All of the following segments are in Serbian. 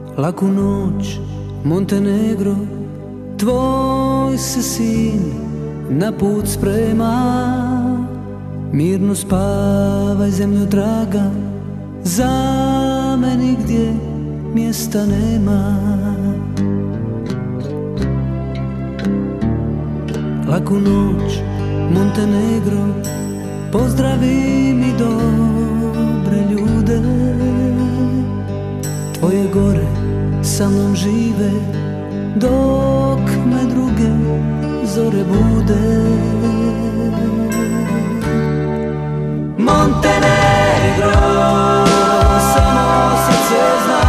Laku noć, Montenegro, tvoj se sin na put sprema. Mirno spavaj, zemljo draga, za me nigdje mjesta nema. Laku noć, Montenegro, pozdravi mi dobre ljude. Tvoje gore sa mnom žive, dok me druge zore bude. Montenegro, samo srce zna.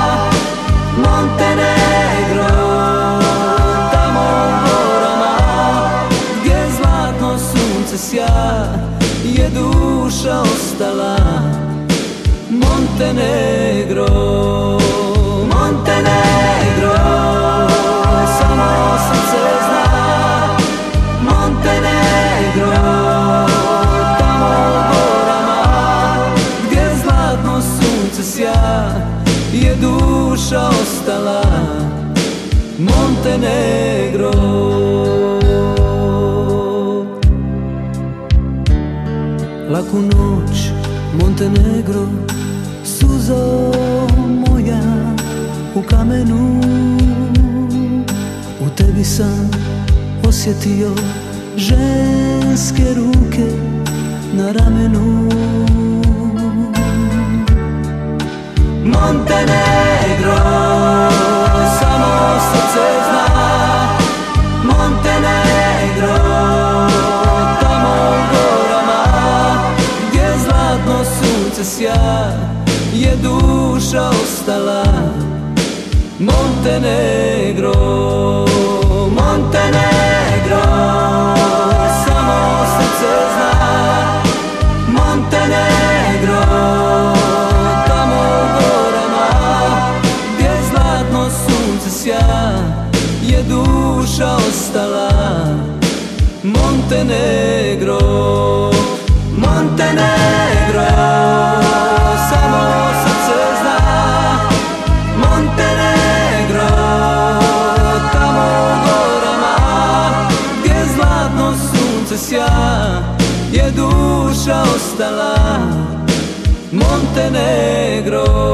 Montenegro, tamo u gorama, gdje zlatno sunce sja, je duša ostala. Montenegro, Montenegro, samo srce zna. Montenegro, tamo u gorama, gdje zlatno sunce sja, je duša ostala. Montenegro. Laku noć, Montenegro, suzo moja u kamenu. U tebi sam osjetio ženske ruke na ramenu. Montenegro, samo srce zna. Montenegro, tamo u gorama, gdje zlatno sunce sja, je duša ostala. Montenegro, Montenegro, samo srce zna. Montenegro, tamo u gorama, gdje zlatno sunce sja, je duša ostala. Montenegro, Montenegro, samo srce zna. Montenegro, tamo u gorama, gdje zlatno sunce sja, je duša ostala. Montenegro.